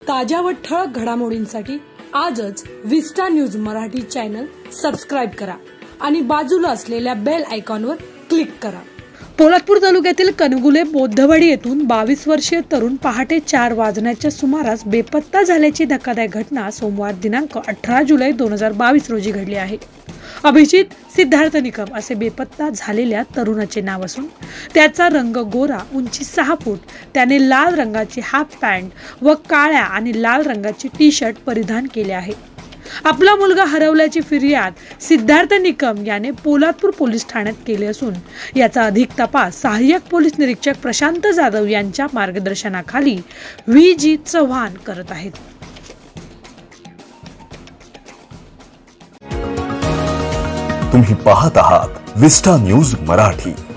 ताज्या व ठळक घडामोडींसाठी आजच Vista news Marathi channel subscribe करा आणि बाजूला असलेल्या बेल आयकॉनवर क्लिक करा। पोलादपूर तालुक्यातील कनगुले बौद्धवाडी येथून 22 वर्षीय तरुण पहाटे 4 वाजण्याच्या सुमारास बेपत्ता झाल्याची धक्कादायक घटना सोमवार दिनांक 18 जुलै 2022 रोजी घडली आहे। अभिजित सिद्धार्थ निकम असे बेपत्ता झालेल्या तरुणाचे नाव असून त्याचा रंग गोरा, उंची 6 फूट, त्याने लाल रंगाची हाफ पॅन्ट व काळ्या आणि लाल रंगाची टी शर्ट परिधान केले आहे। आपला मुलगा हरवल्याची फिर्याद सिद्धार्थ निकम याने पोलादपूर पोलीस ठाण्यात केली असून याचा अधिक तपास सहाय्यक पोलीस निरीक्षक प्रशांत जाधव यांच्या मार्गदर्शनाखाली व्ही.जी. चव्हाण करत आहेत। तुम्ही पाहत आहात विस्टा न्यूज मराठी।